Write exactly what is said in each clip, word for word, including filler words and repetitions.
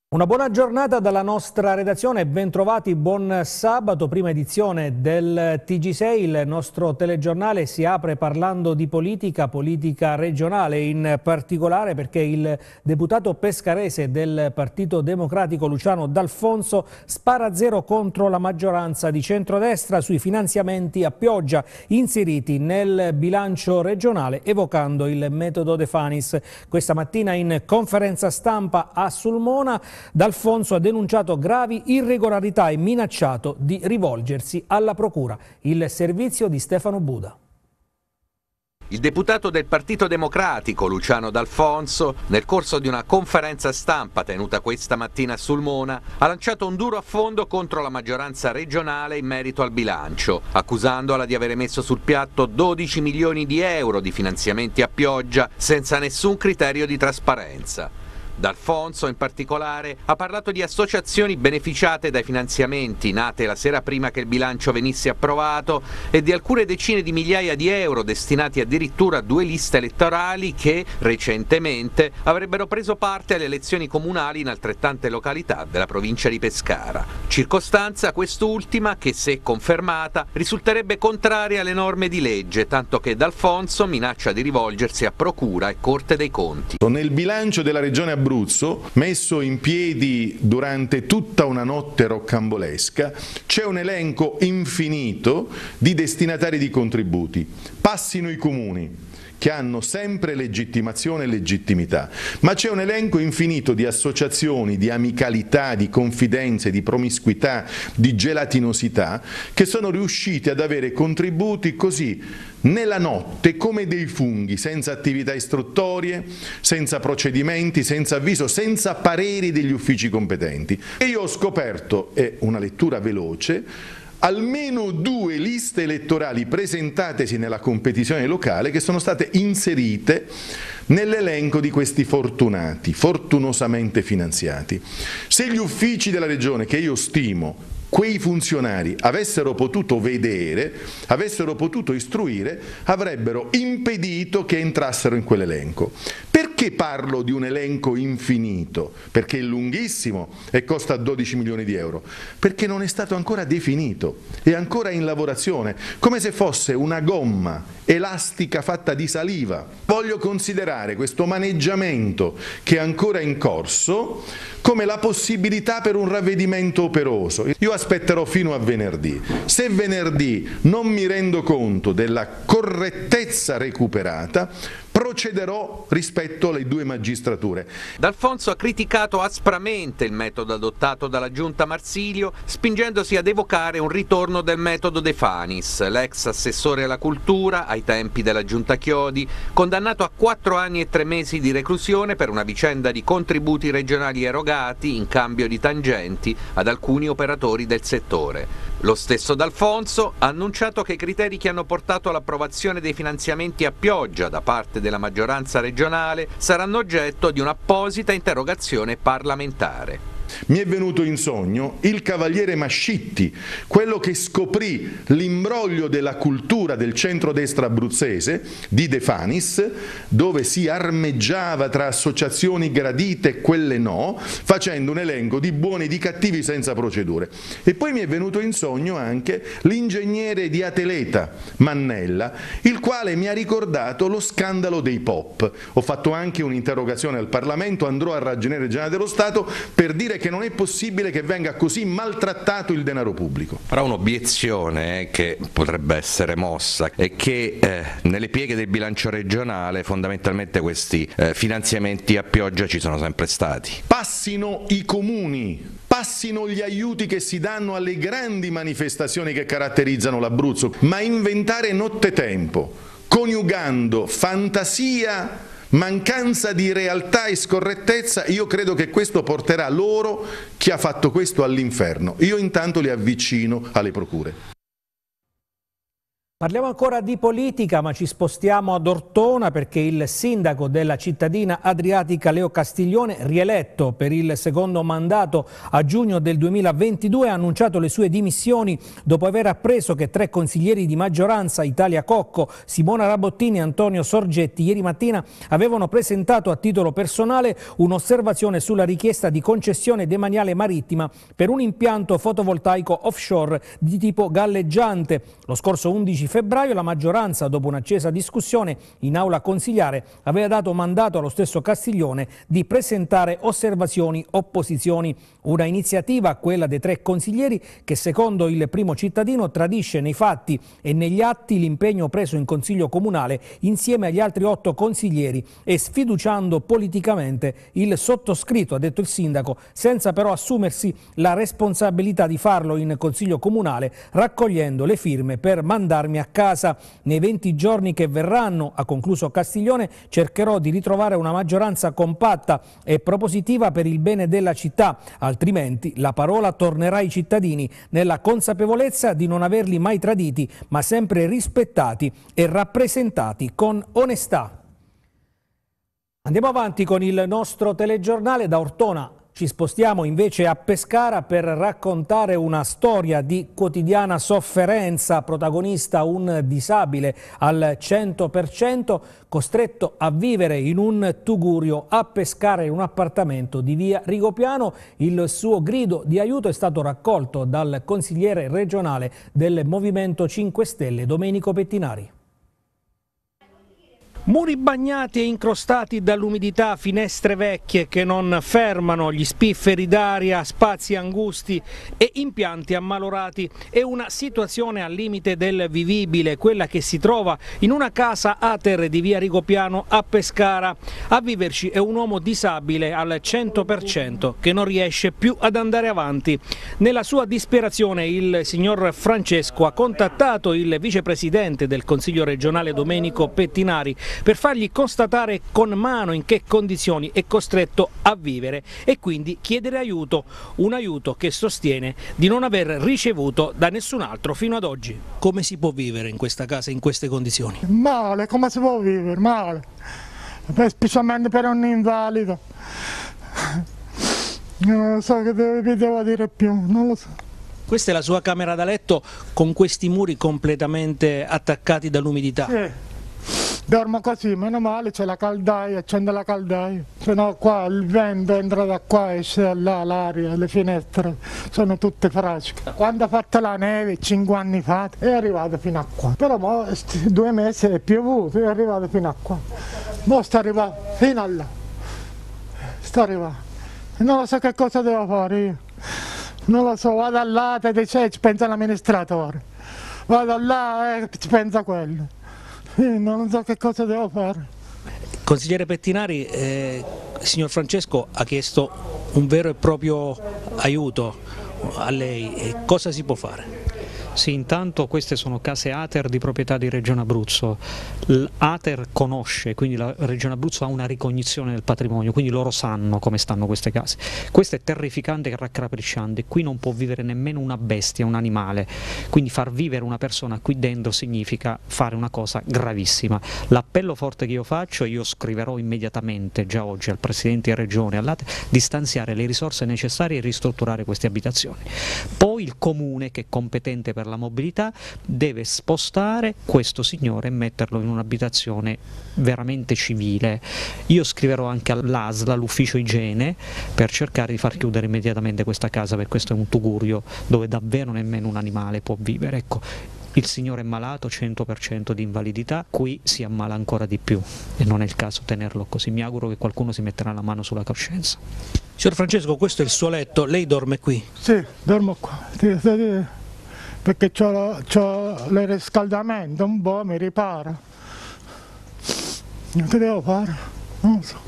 Una buona giornata dalla nostra redazione e bentrovati, buon sabato, prima edizione del T G sei. Il nostro telegiornale si apre parlando di politica, politica regionale in particolare perché il deputato pescarese del Partito Democratico Luciano D'Alfonso spara a zero contro la maggioranza di centrodestra sui finanziamenti a pioggia inseriti nel bilancio regionale evocando il metodo De Fanis. Questa mattina in conferenza stampa a Sulmona D'Alfonso ha denunciato gravi irregolarità e minacciato di rivolgersi alla Procura. Il servizio di Stefano Buda. Il deputato del Partito Democratico Luciano D'Alfonso, nel corso di una conferenza stampa tenuta questa mattina a Sulmona, ha lanciato un duro affondo contro la maggioranza regionale in merito al bilancio, accusandola di avere messo sul piatto dodici milioni di euro di finanziamenti a pioggia senza nessun criterio di trasparenza. D'Alfonso, in particolare, ha parlato di associazioni beneficiate dai finanziamenti nate la sera prima che il bilancio venisse approvato e di alcune decine di migliaia di euro destinati addirittura a due liste elettorali che, recentemente, avrebbero preso parte alle elezioni comunali in altrettante località della provincia di Pescara. Circostanza quest'ultima che, se confermata, risulterebbe contraria alle norme di legge, tanto che D'Alfonso minaccia di rivolgersi a Procura e Corte dei Conti. Nel bilancio della Regione Abruzzo, messo in piedi durante tutta una notte roccambolesca, c'è un elenco infinito di destinatari di contributi. Passino i comuni, che hanno sempre legittimazione e legittimità, ma c'è un elenco infinito di associazioni, di amicalità, di confidenze, di promiscuità, di gelatinosità, che sono riusciti ad avere contributi così nella notte come dei funghi, senza attività istruttorie, senza procedimenti, senza avviso, senza pareri degli uffici competenti. E io ho scoperto, è una lettura veloce, almeno due liste elettorali presentatesi nella competizione locale che sono state inserite nell'elenco di questi fortunati, fortunosamente finanziati. Se gli uffici della Regione, che io stimo, quei funzionari avessero potuto vedere, avessero potuto istruire, avrebbero impedito che entrassero in quell'elenco. Perché parlo di un elenco infinito? Perché è lunghissimo e costa dodici milioni di euro. Perché non è stato ancora definito, è ancora in lavorazione, come se fosse una gomma elastica fatta di saliva. Voglio considerare questo maneggiamento che è ancora in corso come la possibilità per un ravvedimento operoso. Io aspetterò fino a venerdì. Se venerdì non mi rendo conto della correttezza recuperata, procederò rispetto alle due magistrature. D'Alfonso ha criticato aspramente il metodo adottato dalla Giunta Marsilio, spingendosi ad evocare un ritorno del metodo De Fanis, l'ex assessore alla cultura ai tempi della Giunta Chiodi, condannato a quattro anni e tre mesi di reclusione per una vicenda di contributi regionali erogati in cambio di tangenti ad alcuni operatori del settore. Lo stesso D'Alfonso ha annunciato che i criteri che hanno portato all'approvazione dei finanziamenti a pioggia da parte della maggioranza regionale saranno oggetto di un'apposita interrogazione parlamentare. Mi è venuto in sogno il cavaliere Mascitti, quello che scoprì l'imbroglio della cultura del centrodestra abruzzese di De Fanis, dove si armeggiava tra associazioni gradite e quelle no, facendo un elenco di buoni e di cattivi senza procedure. E poi mi è venuto in sogno anche l'ingegnere di Ateleta, Mannella, il quale mi ha ricordato lo scandalo dei pop. Ho fatto anche un'interrogazione al Parlamento, andrò al Ragioniere Generale dello Stato per dire che non è possibile che venga così maltrattato il denaro pubblico. Però un'obiezione che potrebbe essere mossa è che eh, nelle pieghe del bilancio regionale fondamentalmente questi eh, finanziamenti a pioggia ci sono sempre stati. Passino i comuni, passino gli aiuti che si danno alle grandi manifestazioni che caratterizzano l'Abruzzo, ma inventare nottetempo, coniugando fantasia, mancanza di realtà e scorrettezza, io credo che questo porterà loro, chi ha fatto questo, all'inferno. Io intanto li avvicino alle procure. Parliamo ancora di politica, ma ci spostiamo ad Ortona perché il sindaco della cittadina adriatica Leo Castiglione, rieletto per il secondo mandato a giugno del duemilaventidue, ha annunciato le sue dimissioni dopo aver appreso che tre consiglieri di maggioranza, Italia Cocco, Simona Rabottini e Antonio Sorgetti, ieri mattina avevano presentato a titolo personale un'osservazione sulla richiesta di concessione demaniale marittima per un impianto fotovoltaico offshore di tipo galleggiante. Lo scorso undici febbraio la maggioranza, dopo un'accesa discussione in aula consigliare, aveva dato mandato allo stesso Castiglione di presentare osservazioni, opposizioni. Una iniziativa, quella dei tre consiglieri, che secondo il primo cittadino tradisce nei fatti e negli atti l'impegno preso in Consiglio Comunale insieme agli altri otto consiglieri e sfiduciando politicamente il sottoscritto, ha detto il sindaco, senza però assumersi la responsabilità di farlo in Consiglio Comunale, raccogliendo le firme per mandarmi a casa. Nei venti giorni che verranno, ha concluso Castiglione, cercherò di ritrovare una maggioranza compatta e propositiva per il bene della città, altrimenti la parola tornerà ai cittadini nella consapevolezza di non averli mai traditi, ma sempre rispettati e rappresentati con onestà. Andiamo avanti con il nostro telegiornale. Da Ortona ci spostiamo invece a Pescara per raccontare una storia di quotidiana sofferenza, protagonista un disabile al cento per cento, costretto a vivere in un tugurio a Pescara in un appartamento di via Rigopiano. Il suo grido di aiuto è stato raccolto dal consigliere regionale del Movimento cinque Stelle, Domenico Pettinari. Muri bagnati e incrostati dall'umidità, finestre vecchie che non fermano gli spifferi d'aria, spazi angusti e impianti ammalorati. È una situazione al limite del vivibile, quella che si trova in una casa Ater di via Rigopiano a Pescara. A viverci è un uomo disabile al cento per cento che non riesce più ad andare avanti. Nella sua disperazione il signor Francesco ha contattato il vicepresidente del Consiglio regionale Domenico Pettinari per fargli constatare con mano in che condizioni è costretto a vivere e quindi chiedere aiuto, un aiuto che sostiene di non aver ricevuto da nessun altro fino ad oggi. Come si può vivere in questa casa, in queste condizioni? Male, come si può vivere? Male, specialmente per un invalido. Non so che vi devo dire più, non lo so. Questa è la sua camera da letto con questi muri completamente attaccati dall'umidità? Sì. Dormo così, meno male, c'è la caldaia, accendo la caldaia, se no qua il vento entra da qua e esce da là, l'aria, le finestre sono tutte frasche. Quando ha fatto la neve, cinque anni fa, è arrivato fino a qua, però mo, due mesi è piovuto, è arrivato fino a qua, mo sta arrivando fino a là, sta arrivando, non lo so che cosa devo fare io, non lo so, vado là, te dice, ci pensa l'amministratore, vado là e ci pensa quello. Non so che cosa devo fare. Consigliere Pettinari, eh, il signor Francesco ha chiesto un vero e proprio aiuto a lei, e cosa si può fare? Sì, intanto queste sono case Ater di proprietà di Regione Abruzzo. L'Ater conosce, quindi la Regione Abruzzo ha una ricognizione del patrimonio, quindi loro sanno come stanno queste case. Questo è terrificante e raccapricciante, qui non può vivere nemmeno una bestia, un animale, quindi far vivere una persona qui dentro significa fare una cosa gravissima. L'appello forte che io faccio, io scriverò immediatamente già oggi al Presidente di Regione, all'Ater, di stanziare le risorse necessarie e ristrutturare queste abitazioni. Poi il Comune, che è competente per la mobilità, deve spostare questo signore e metterlo in un'abitazione veramente civile. Io scriverò anche all'A S L, all'ufficio igiene, per cercare di far chiudere immediatamente questa casa, perché questo è un tugurio dove davvero nemmeno un animale può vivere. Ecco, il signore è malato, cento per cento di invalidità, qui si ammala ancora di più e non è il caso tenerlo così. Mi auguro che qualcuno si metterà la mano sulla coscienza. Signor Francesco, questo è il suo letto, lei dorme qui? Sì, dormo qua, perché ho il riscaldamento, un po' mi ripara. Che devo fare? Non so.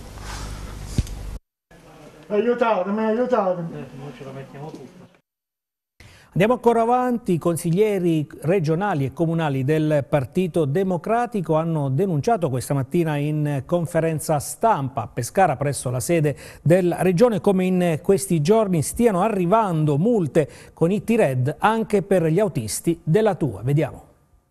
Aiutatemi, aiutatemi. Eh, noi ce lo mettiamo tutto. Andiamo ancora avanti. I consiglieri regionali e comunali del Partito Democratico hanno denunciato questa mattina in conferenza stampa a Pescara presso la sede della Regione come in questi giorni stiano arrivando multe con i T-Red anche per gli autisti della Tua. Vediamo.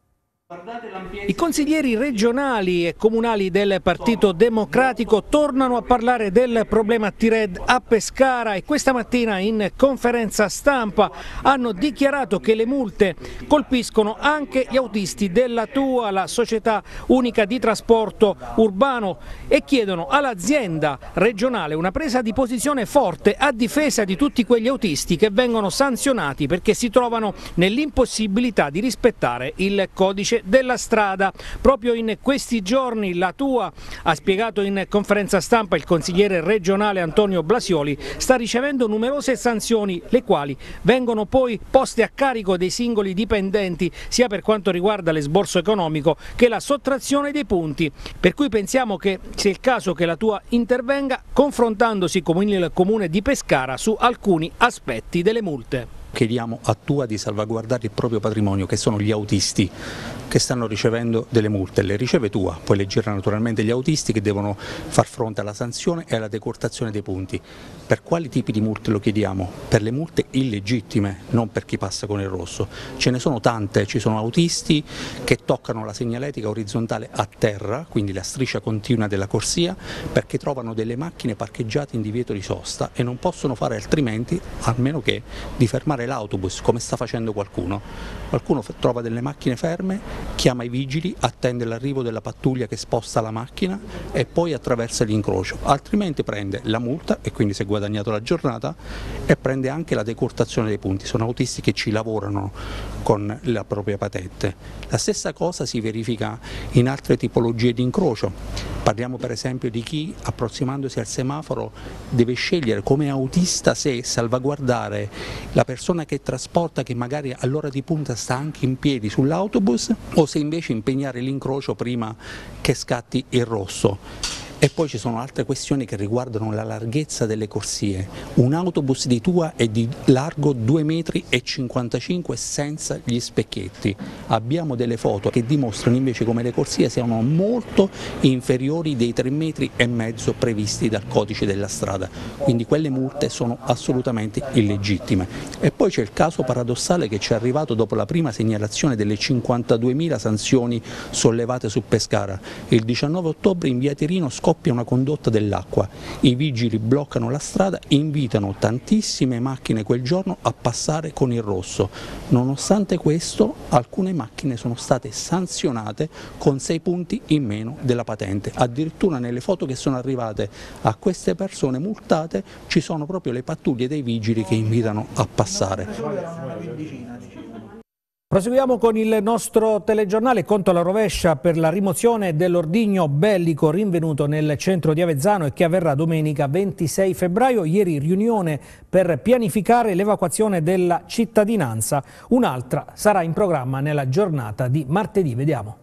I consiglieri regionali e comunali del Partito Democratico tornano a parlare del problema T-Red a Pescara e questa mattina in conferenza stampa hanno dichiarato che le multe colpiscono anche gli autisti della T U A, la società unica di trasporto urbano, e chiedono all'azienda regionale una presa di posizione forte a difesa di tutti quegli autisti che vengono sanzionati perché si trovano nell'impossibilità di rispettare il codice della strada. Proprio in questi giorni la T U A, ha spiegato in conferenza stampa il consigliere regionale Antonio Blasioli, sta ricevendo numerose sanzioni, le quali vengono poi poste a carico dei singoli dipendenti sia per quanto riguarda l'esborso economico che la sottrazione dei punti, per cui pensiamo che sia il caso che la T U A intervenga confrontandosi con il comune di Pescara su alcuni aspetti delle multe. Chiediamo a T U A di salvaguardare il proprio patrimonio, che sono gli autisti che stanno ricevendo delle multe. Le riceve T U A, poi le gira naturalmente gli autisti che devono far fronte alla sanzione e alla decurtazione dei punti. Per quali tipi di multe lo chiediamo? Per le multe illegittime, non per chi passa con il rosso. Ce ne sono tante, ci sono autisti che toccano la segnaletica orizzontale a terra, quindi la striscia continua della corsia, perché trovano delle macchine parcheggiate in divieto di sosta e non possono fare altrimenti, a meno che di fermare l'autobus, come sta facendo qualcuno. Qualcuno trova delle macchine ferme, chiama i vigili, attende l'arrivo della pattuglia che sposta la macchina e poi attraversa l'incrocio, altrimenti prende la multa e quindi si è guadagnato la giornata e prende anche la decurtazione dei punti. Sono autisti che ci lavorano con la propria patente. La stessa cosa si verifica in altre tipologie di incrocio. Parliamo per esempio di chi, approssimandosi al semaforo, deve scegliere come autista se salvaguardare la persona che trasporta, che magari all'ora di punta sta anche in piedi sull'autobus, o se invece impegnare l'incrocio prima che scatti il rosso. E poi ci sono altre questioni che riguardano la larghezza delle corsie. Un autobus di T U A è di largo due metri e cinquantacinque senza gli specchietti. Abbiamo delle foto che dimostrano invece come le corsie siano molto inferiori dei tre metri e mezzo previsti dal codice della strada, quindi quelle multe sono assolutamente illegittime. E poi c'è il caso paradossale che ci è arrivato dopo la prima segnalazione delle cinquantaduemila sanzioni sollevate su Pescara. Il diciannove ottobre in via Tirino scoppia una condotta dell'acqua, i vigili bloccano la strada, invitano tantissime macchine quel giorno a passare con il rosso. Nonostante questo alcune macchine sono state sanzionate con sei punti in meno della patente. Addirittura nelle foto che sono arrivate a queste persone multate ci sono proprio le pattuglie dei vigili che invitano a passare. Proseguiamo con il nostro telegiornale. Conto alla rovescia per la rimozione dell'ordigno bellico rinvenuto nel centro di Avezzano e che avverrà domenica ventisei febbraio. Ieri riunione per pianificare l'evacuazione della cittadinanza. Un'altra sarà in programma nella giornata di martedì. Vediamo.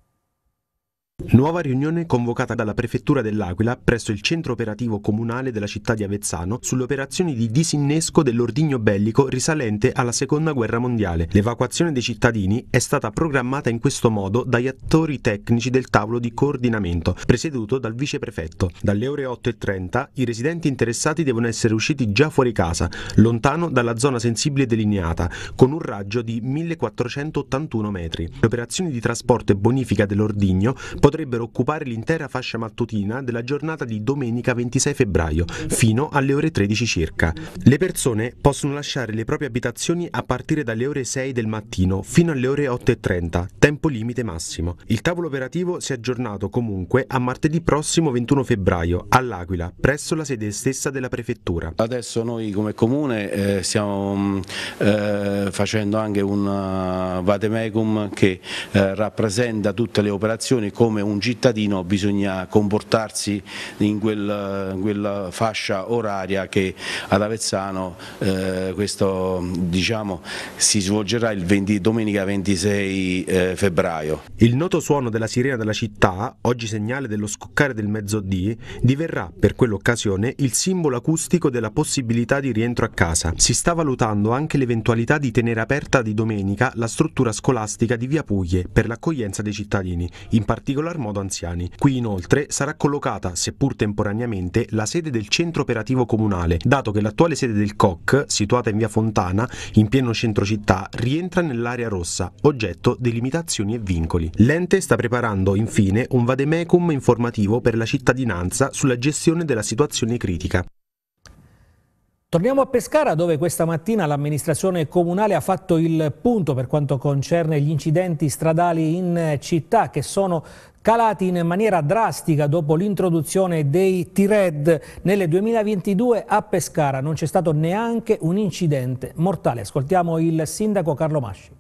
Nuova riunione convocata dalla Prefettura dell'Aquila presso il centro operativo comunale della città di Avezzano sulle operazioni di disinnesco dell'ordigno bellico risalente alla Seconda Guerra Mondiale. L'evacuazione dei cittadini è stata programmata in questo modo dagli attori tecnici del tavolo di coordinamento, presieduto dal viceprefetto. Dalle ore otto e trenta i residenti interessati devono essere usciti già fuori casa, lontano dalla zona sensibile delineata, con un raggio di millequattrocentottantuno metri. Le operazioni di trasporto e bonifica dell'ordigno potrebbero occupare l'intera fascia mattutina della giornata di domenica ventisei febbraio, fino alle ore tredici circa. Le persone possono lasciare le proprie abitazioni a partire dalle ore sei del mattino fino alle ore otto e trenta, tempo limite massimo. Il tavolo operativo si è aggiornato comunque a martedì prossimo ventuno febbraio, all'Aquila, presso la sede stessa della Prefettura. Adesso noi come Comune eh, stiamo eh, facendo anche un vademecum che eh, rappresenta tutte le operazioni. Come un cittadino bisogna comportarsi in, quel, in quella fascia oraria che ad Avezzano eh, questo, diciamo, si svolgerà il venti, domenica ventisei eh, febbraio. Il noto suono della sirena della città, oggi segnale dello scoccare del mezzodì, diverrà per quell'occasione il simbolo acustico della possibilità di rientro a casa. Si sta valutando anche l'eventualità di tenere aperta di domenica la struttura scolastica di Via Puglie per l'accoglienza dei cittadini, in particolare singolar modo anziani. Qui inoltre sarà collocata, seppur temporaneamente, la sede del centro operativo comunale, dato che l'attuale sede del C O C, situata in via Fontana, in pieno centro città, rientra nell'area rossa, oggetto di limitazioni e vincoli. L'ente sta preparando infine un vademecum informativo per la cittadinanza sulla gestione della situazione critica. Torniamo a Pescara, dove questa mattina l'amministrazione comunale ha fatto il punto per quanto concerne gli incidenti stradali in città, che sono calati in maniera drastica dopo l'introduzione dei T-Red. Nel duemilaventidue a Pescara non c'è stato neanche un incidente mortale. Ascoltiamo il sindaco Carlo Masci.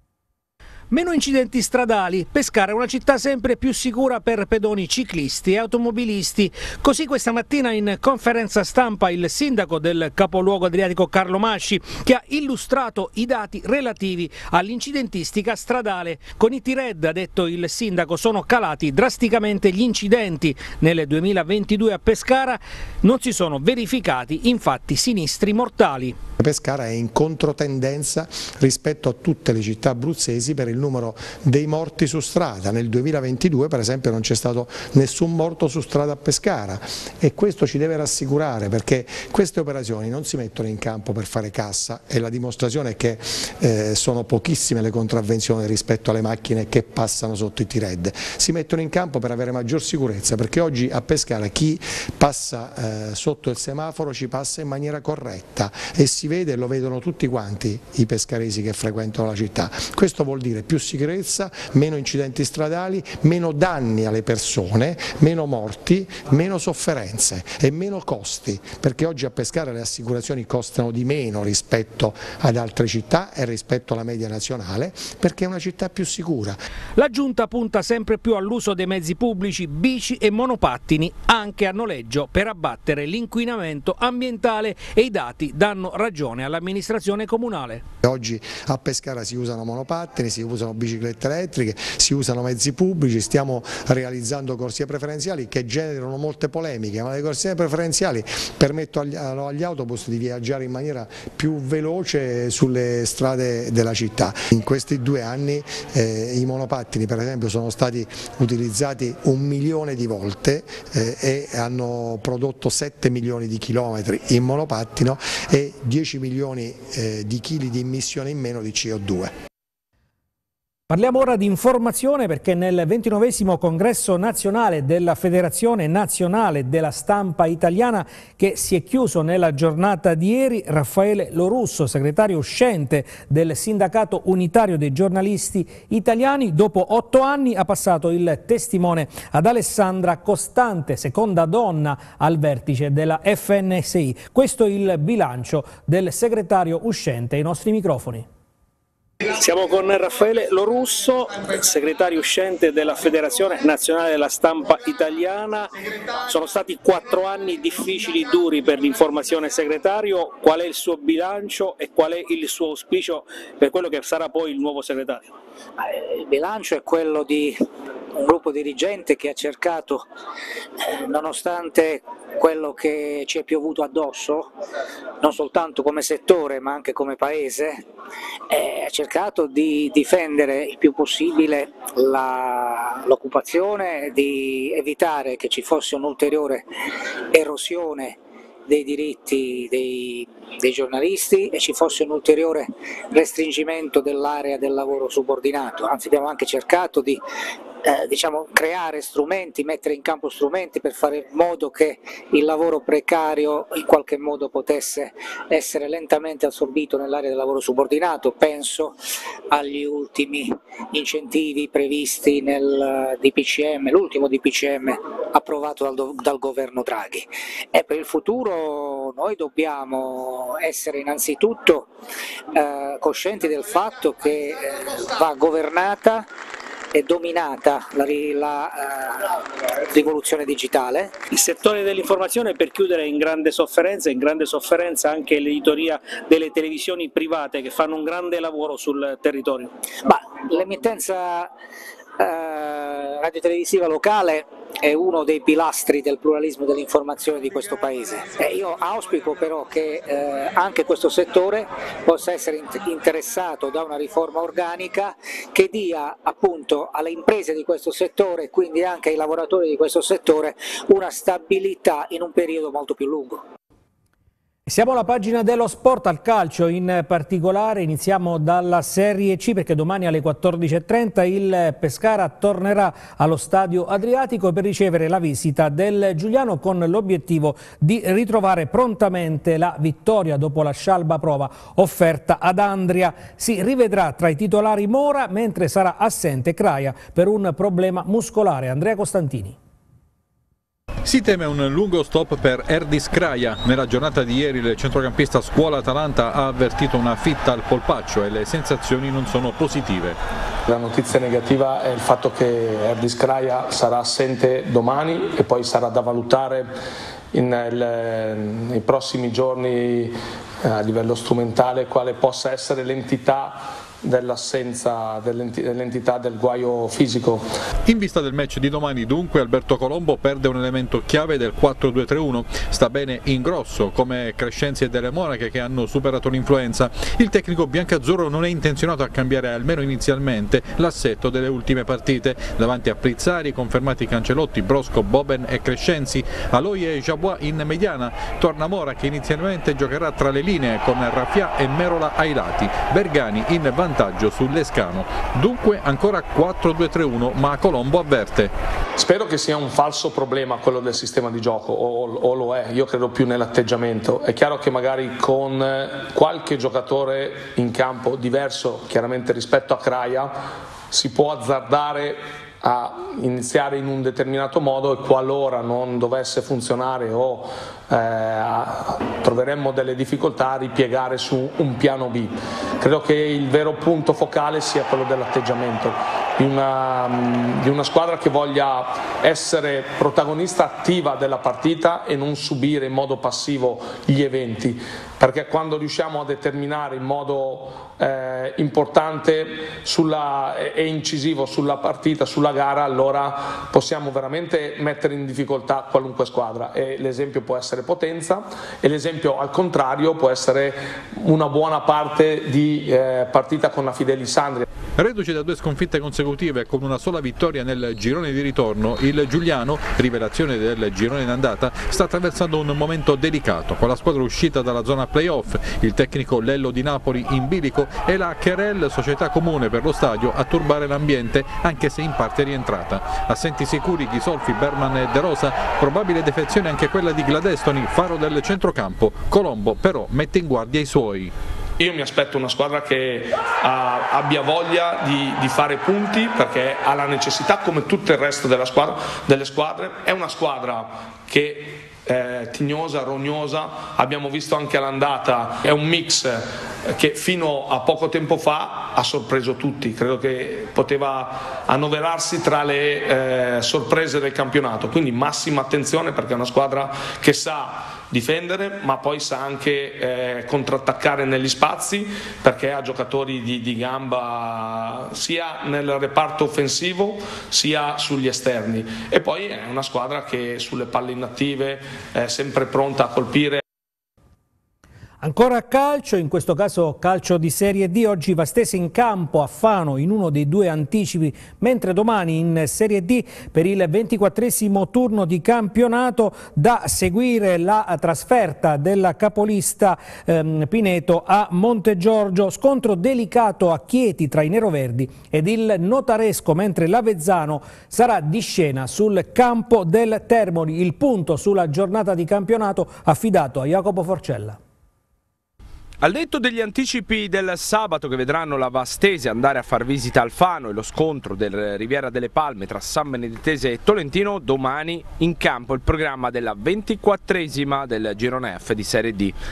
Meno incidenti stradali, Pescara è una città sempre più sicura per pedoni, ciclisti e automobilisti. Così questa mattina in conferenza stampa il sindaco del capoluogo adriatico Carlo Masci, che ha illustrato i dati relativi all'incidentistica stradale. Con i T-Red, ha detto il sindaco, sono calati drasticamente gli incidenti. Nel duemilaventidue a Pescara non si sono verificati infatti sinistri mortali. Pescara è in controtendenza rispetto a tutte le città abruzzesi per il numero dei morti su strada. Nel duemilaventidue per esempio non c'è stato nessun morto su strada a Pescara, e questo ci deve rassicurare, perché queste operazioni non si mettono in campo per fare cassa, e la dimostrazione è che eh, sono pochissime le contravvenzioni rispetto alle macchine che passano sotto i T-Red. Si mettono in campo per avere maggior sicurezza, perché oggi a Pescara chi passa eh, sotto il semaforo ci passa in maniera corretta e si vede, e lo vedono tutti quanti i pescaresi che frequentano la città. Questo vuol dire più sicurezza, meno incidenti stradali, meno danni alle persone, meno morti, meno sofferenze e meno costi, perché oggi a Pescara le assicurazioni costano di meno rispetto ad altre città e rispetto alla media nazionale, perché è una città più sicura. La Giunta punta sempre più all'uso dei mezzi pubblici, bici e monopattini, anche a noleggio, per abbattere l'inquinamento ambientale, e i dati danno ragione all'amministrazione comunale. Oggi a Pescara si usano monopattini, si usano biciclette elettriche, si usano mezzi pubblici, stiamo realizzando corsie preferenziali che generano molte polemiche, ma le corsie preferenziali permettono agli autobus di viaggiare in maniera più veloce sulle strade della città. In questi due anni eh, i monopattini per esempio sono stati utilizzati un milione di volte eh, e hanno prodotto sette milioni di chilometri in monopattino e dieci milioni eh, di chili di emissione in meno di C O due. Parliamo ora di informazione, perché nel ventinovesimo congresso nazionale della Federazione Nazionale della Stampa Italiana, che si è chiuso nella giornata di ieri, Raffaele Lorusso, segretario uscente del Sindacato Unitario dei Giornalisti Italiani, dopo otto anni ha passato il testimone ad Alessandra Costante, seconda donna al vertice della F N S I. Questo è il bilancio del segretario uscente ai nostri microfoni. Siamo con Raffaele Lorusso, segretario uscente della Federazione Nazionale della Stampa Italiana. Sono stati quattro anni difficili, duri per l'informazione, segretario. Qual è il suo bilancio e qual è il suo auspicio per quello che sarà poi il nuovo segretario? Il bilancio è quello di un gruppo dirigente che ha cercato, eh, nonostante quello che ci è piovuto addosso, non soltanto come settore ma anche come paese, eh, ha cercato di difendere il più possibile l'occupazione, di evitare che ci fosse un'ulteriore erosione dei diritti dei, dei giornalisti e ci fosse un ulteriore restringimento dell'area del lavoro subordinato. Anzi, abbiamo anche cercato di eh, diciamo, creare strumenti, mettere in campo strumenti per fare in modo che il lavoro precario in qualche modo potesse essere lentamente assorbito nell'area del lavoro subordinato. Penso agli ultimi incentivi previsti nel D P C M, l'ultimo D P C M approvato dal, dal governo Draghi. E per il futuro noi dobbiamo essere innanzitutto eh, coscienti del fatto che eh, va governata e dominata la, la uh, rivoluzione digitale. Il settore dell'informazione, per chiudere, è in grande sofferenza, in grande sofferenza anche l'editoria delle televisioni private che fanno un grande lavoro sul territorio. Ma l'emittenza eh, radiotelevisiva locale è uno dei pilastri del pluralismo dell'informazione di questo Paese. Eh, io auspico però che eh, anche questo settore possa essere interessato da una riforma organica che dia appunto alle imprese di questo settore e quindi anche ai lavoratori di questo settore una stabilità in un periodo molto più lungo. Siamo alla pagina dello sport, al calcio in particolare. Iniziamo dalla Serie C perché domani alle quattordici e trenta il Pescara tornerà allo Stadio Adriatico per ricevere la visita del Giuliano con l'obiettivo di ritrovare prontamente la vittoria dopo la scialba prova offerta ad Andria. Si rivedrà tra i titolari Mora mentre sarà assente Craia per un problema muscolare. Andrea Costantini. Si teme un lungo stop per Erdis Craia. Nella giornata di ieri il centrocampista Scuola Atalanta ha avvertito una fitta al polpaccio e le sensazioni non sono positive. La notizia negativa è il fatto che Erdis Craia sarà assente domani e poi sarà da valutare in, il, nei prossimi giorni a livello strumentale quale possa essere l'entità dell'assenza dell'entità del guaio fisico. In vista del match di domani dunque Alberto Colombo perde un elemento chiave del quattro due tre uno, sta bene in grosso come Crescenzi e Delle Monache che hanno superato l'influenza. Il tecnico biancazzurro non è intenzionato a cambiare almeno inizialmente l'assetto delle ultime partite. Davanti a Prizzari confermati Cancelotti, Brosco, Boben e Crescenzi, Aloi e Jabois in mediana, torna Mora che inizialmente giocherà tra le linee con Raffia e Merola ai lati, Bergani in vantaggio sull'Escano. Dunque ancora quattro due tre uno, ma Colombo avverte: spero che sia un falso problema quello del sistema di gioco, o, o lo è, io credo più nell'atteggiamento. È chiaro che magari con qualche giocatore in campo diverso chiaramente rispetto a Craia si può azzardare a iniziare in un determinato modo e qualora non dovesse funzionare o eh, troveremmo delle difficoltà a ripiegare su un piano B. Credo che il vero punto focale sia quello dell'atteggiamento di una, di una squadra che voglia essere protagonista attiva della partita e non subire in modo passivo gli eventi, perché quando riusciamo a determinare in modo eh, importante sulla, e incisivo sulla partita, sulla gara, allora possiamo veramente mettere in difficoltà qualunque squadra e l'esempio può essere Potenza e l'esempio al contrario può essere una buona parte di eh, partita con la Fidelis Andria. Reduce da due sconfitte consecutive con una sola vittoria nel girone di ritorno, il Giuliano, rivelazione del girone in andata, sta attraversando un momento delicato con la squadra uscita dalla zona playoff, il tecnico Lello di Napoli in bilico e la Cherel, società comune per lo stadio, a turbare l'ambiente anche se in parte rientrata. Assenti sicuri Ghisolfi, Berman e De Rosa, probabile defezione anche quella di Gladestoni, faro del centrocampo. Colombo però mette in guardia i suoi. Io mi aspetto una squadra che uh, abbia voglia di, di fare punti perché ha la necessità, come tutto il resto della squadra, delle squadre. È una squadra che eh, tignosa, rognosa, abbiamo visto anche all'andata, è un mix che fino a poco tempo fa ha sorpreso tutti, credo che poteva annoverarsi tra le eh, sorprese del campionato, quindi massima attenzione perché è una squadra che sa difendere ma poi sa anche eh, contrattaccare negli spazi perché ha giocatori di, di gamba sia nel reparto offensivo sia sugli esterni e poi è una squadra che sulle palle inattive è sempre pronta a colpire. Ancora calcio, in questo caso calcio di Serie D, oggi Vastese in campo a Fano in uno dei due anticipi, mentre domani in Serie D per il ventiquattresimo turno di campionato da seguire la trasferta della capolista ehm, Pineto a Montegiorgio, scontro delicato a Chieti tra i neroverdi ed il Notaresco, mentre l'Avezzano sarà di scena sul campo del Termoli. Il punto sulla giornata di campionato affidato a Jacopo Forcella. Al netto degli anticipi del sabato che vedranno la Vastese andare a far visita al Fano e lo scontro del Riviera delle Palme tra San Benedettese e Tolentino, domani in campo il programma della ventiquattresima del girone F di Serie D.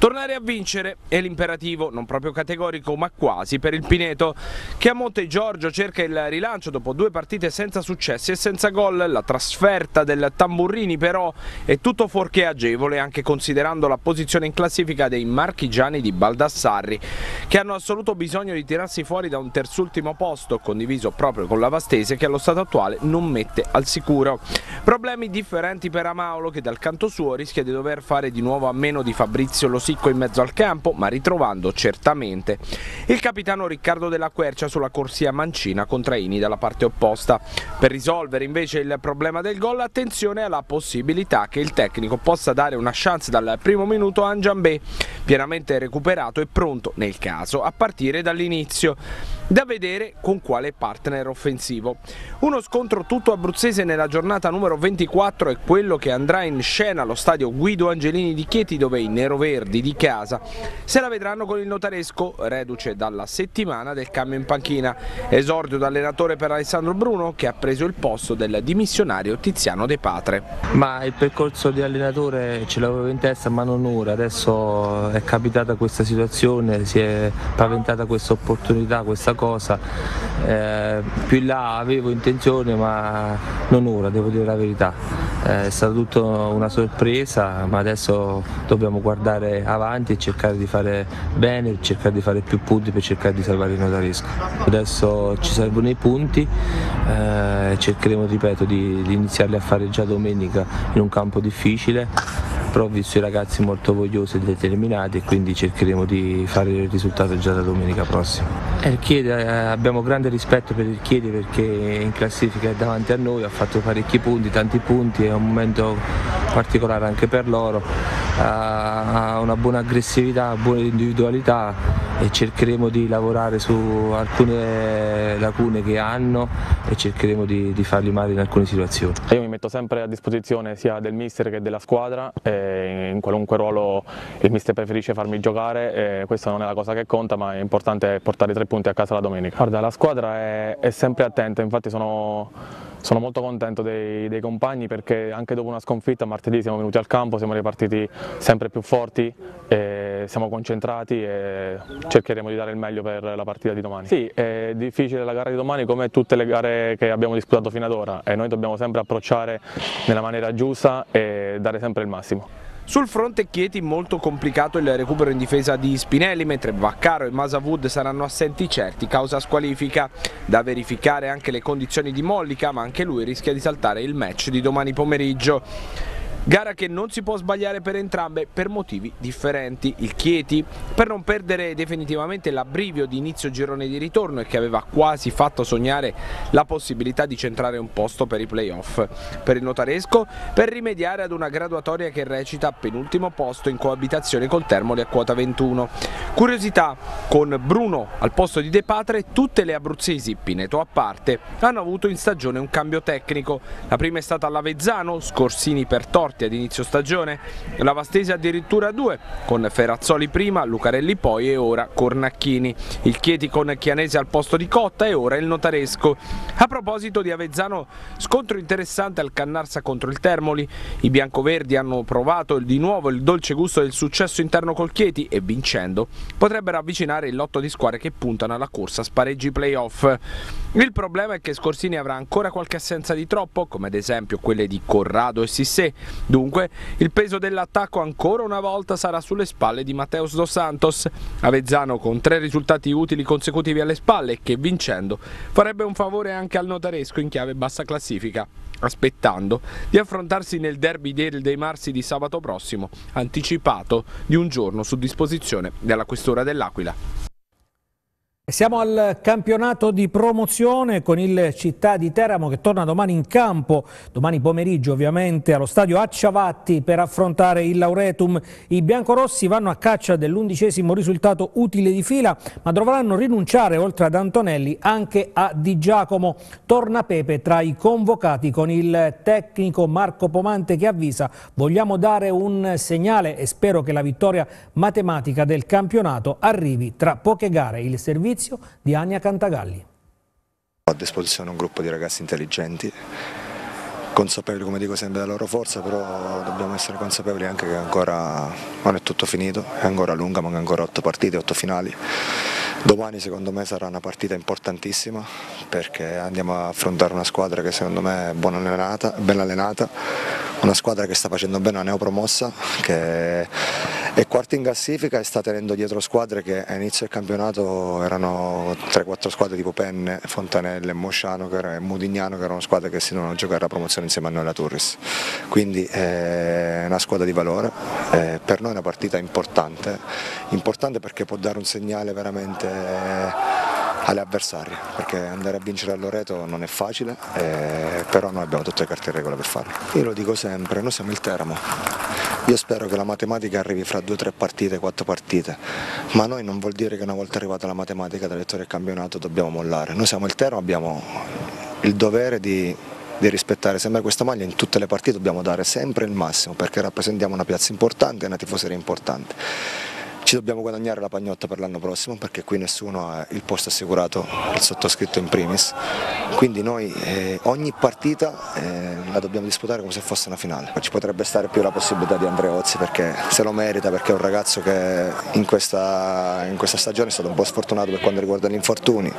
Tornare a vincere è l'imperativo, non proprio categorico ma quasi, per il Pineto, che a Monte Giorgio cerca il rilancio dopo due partite senza successi e senza gol. La trasferta del Tamburrini però è tutto fuorché agevole, anche considerando la posizione in classifica dei marchigiani di Baldassarri, che hanno assoluto bisogno di tirarsi fuori da un terzultimo posto, condiviso proprio con la Vastese, che allo stato attuale non mette al sicuro. Problemi differenti per Amaolo, che dal canto suo rischia di dover fare di nuovo a meno di Fabrizio Losicco in mezzo al campo, ma ritrovando certamente il capitano Riccardo Della Quercia sulla corsia mancina con Traini dalla parte opposta. Per risolvere invece il problema del gol, attenzione alla possibilità che il tecnico possa dare una chance dal primo minuto a Ngiambé, pienamente recuperato e pronto nel caso, a partire dall'inizio. Da vedere con quale partner offensivo. Uno scontro tutto abruzzese nella giornata numero ventiquattro è quello che andrà in scena allo stadio Guido Angelini di Chieti, dove i neroverdi di casa se la vedranno con il Notaresco, reduce dalla settimana del cambio in panchina. Esordio da allenatore per Alessandro Bruno, che ha preso il posto del dimissionario Tiziano De Patre. Ma il percorso di allenatore ce l'avevo in testa, ma non ora. Adesso è capitata questa situazione, si è paventata questa opportunità, questa cosa. Eh, più in là avevo intenzione, ma non ora, devo dire la verità. Eh, è stata tutta una sorpresa, ma adesso dobbiamo guardare avanti e cercare di fare bene, cercare di fare più punti per cercare di salvare il Notaresco. Adesso ci servono i punti, eh, cercheremo, ripeto, di, di iniziarli a fare già domenica in un campo difficile, però ho visto i ragazzi molto vogliosi e determinati e quindi cercheremo di fare il risultato già da domenica prossima. E il Chieti, eh, abbiamo grande rispetto per il Chieti perché in classifica è davanti a noi, ha fatto parecchi punti, tanti punti, è un momento particolare anche per loro, ha una buona aggressività, buone individualità e cercheremo di lavorare su alcune lacune che hanno e cercheremo di, di farli male in alcune situazioni. Io mi metto sempre a disposizione sia del mister che della squadra, e in qualunque ruolo il mister preferisce farmi giocare, e questa non è la cosa che conta, ma è importante portare i tre punti a casa la domenica. Guarda, la squadra è, è sempre attenta, infatti sono Sono molto contento dei, dei compagni, perché anche dopo una sconfitta martedì siamo venuti al campo, siamo ripartiti sempre più forti, e siamo concentrati e cercheremo di dare il meglio per la partita di domani. Sì, è difficile la gara di domani come tutte le gare che abbiamo disputato fino ad ora, e noi dobbiamo sempre approcciare nella maniera giusta e dare sempre il massimo. Sul fronte Chieti molto complicato il recupero in difesa di Spinelli, mentre Vaccaro e Masavud saranno assenti certi causa squalifica. Da verificare anche le condizioni di Mollica, ma anche lui rischia di saltare il match di domani pomeriggio. Gara che non si può sbagliare per entrambe per motivi differenti. Il Chieti, per non perdere definitivamente l'abbrivio di inizio girone di ritorno e che aveva quasi fatto sognare la possibilità di centrare un posto per i playoff. Per il Notaresco, per rimediare ad una graduatoria che recita penultimo posto in coabitazione col Termoli a quota ventuno. Curiosità, con Bruno al posto di De Patre, tutte le abruzzesi, Pineto a parte, hanno avuto in stagione un cambio tecnico. La prima è stata l'Avezzano, Scorsini per Torti ad inizio stagione, la Vastese addirittura due, con Ferrazzoli prima, Lucarelli poi e ora Cornacchini. Il Chieti con Chianese al posto di Cotta e ora il Notaresco. A proposito di Avezzano, scontro interessante al Cannarsa contro il Termoli. I biancoverdi hanno provato di nuovo il dolce gusto del successo interno col Chieti e vincendo potrebbero avvicinare il lotto di squadre che puntano alla corsa spareggi playoff. Il problema è che Scorsini avrà ancora qualche assenza di troppo, come ad esempio quelle di Corrado e Sissé. Dunque il peso dell'attacco ancora una volta sarà sulle spalle di Mateus Dos Santos. Avezzano con tre risultati utili consecutivi alle spalle, che vincendo farebbe un favore anche al Notaresco in chiave bassa classifica, aspettando di affrontarsi nel derby dei Marsi di sabato prossimo, anticipato di un giorno su disposizione della Questura dell'Aquila. Siamo al campionato di promozione con il Città di Teramo che torna domani in campo, domani pomeriggio ovviamente, allo stadio Acciavatti per affrontare il Lauretum. I biancorossi vanno a caccia dell'undicesimo risultato utile di fila, ma dovranno rinunciare oltre ad Antonelli anche a Di Giacomo. Torna Pepe tra i convocati con il tecnico Marco Pomante che avvisa: vogliamo dare un segnale e spero che la vittoria matematica del campionato arrivi tra poche gare. Il servizio di Ania Cantagalli. Ho a disposizione un gruppo di ragazzi intelligenti, consapevoli, come dico sempre, della loro forza, però dobbiamo essere consapevoli anche che ancora non è tutto finito, è ancora lunga, manca ancora otto partite, otto finali. Domani secondo me sarà una partita importantissima perché andiamo a affrontare una squadra che secondo me è buona allenata, ben allenata, una squadra che sta facendo bene, una neopromossa, che è quarta in classifica e sta tenendo dietro squadre che a inizio del campionato erano tre quattro squadre tipo Penne, Fontanelle, Mosciano e Modignano, che erano squadre che si dovevano giocare la promozione insieme a noi alla Turris. Quindi è una squadra di valore, per noi è una partita importante, importante perché può dare un segnale veramente alle avversarie, perché andare a vincere a Loreto non è facile, eh, però noi abbiamo tutte le carte in regola per farlo. Io lo dico sempre, noi siamo il Teramo, io spero che la matematica arrivi fra due, tre partite, quattro partite, ma noi non vuol dire che una volta arrivata la matematica della vittoria del campionato dobbiamo mollare. Noi siamo il Teramo, abbiamo il dovere di, di rispettare sempre questa maglia, in tutte le partite dobbiamo dare sempre il massimo perché rappresentiamo una piazza importante e una tifoseria importante. Ci dobbiamo guadagnare la pagnotta per l'anno prossimo perché qui nessuno ha il posto assicurato, il sottoscritto in primis, quindi noi eh, ogni partita eh, la dobbiamo disputare come se fosse una finale. Ci potrebbe stare più la possibilità di Andreozzi perché se lo merita, perché è un ragazzo che in questa, in questa stagione è stato un po' sfortunato per quanto riguarda gli infortuni.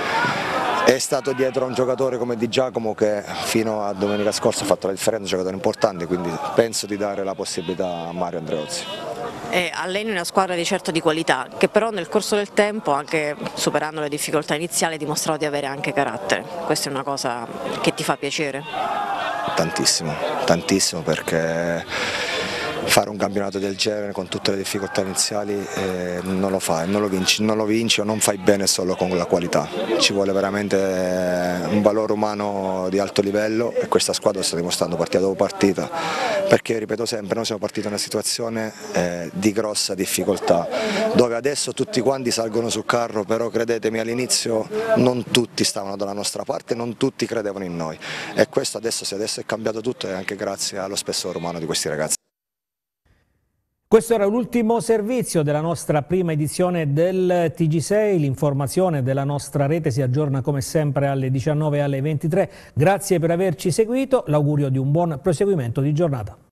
È stato dietro a un giocatore come Di Giacomo che fino a domenica scorsa ha fatto la differenza, un giocatore importante, quindi penso di dare la possibilità a Mario Andreozzi. E alleni una squadra di certo di qualità, che però nel corso del tempo, anche superando le difficoltà iniziali, ha dimostrato di avere anche carattere. Questa è una cosa che ti fa piacere? Tantissimo, tantissimo perché fare un campionato del genere con tutte le difficoltà iniziali eh, non lo fai, non lo vinci, non lo vinci o non fai bene solo con la qualità, ci vuole veramente un valore umano di alto livello e questa squadra sta dimostrando partita dopo partita, perché ripeto sempre, noi siamo partiti in una situazione eh, di grossa difficoltà, dove adesso tutti quanti salgono sul carro, però credetemi all'inizio non tutti stavano dalla nostra parte, non tutti credevano in noi e questo adesso, se adesso è cambiato tutto, è anche grazie allo spessore umano di questi ragazzi. Questo era l'ultimo servizio della nostra prima edizione del T G sei, l'informazione della nostra rete si aggiorna come sempre alle diciannove e alle ventitré. Grazie per averci seguito, l'augurio di un buon proseguimento di giornata.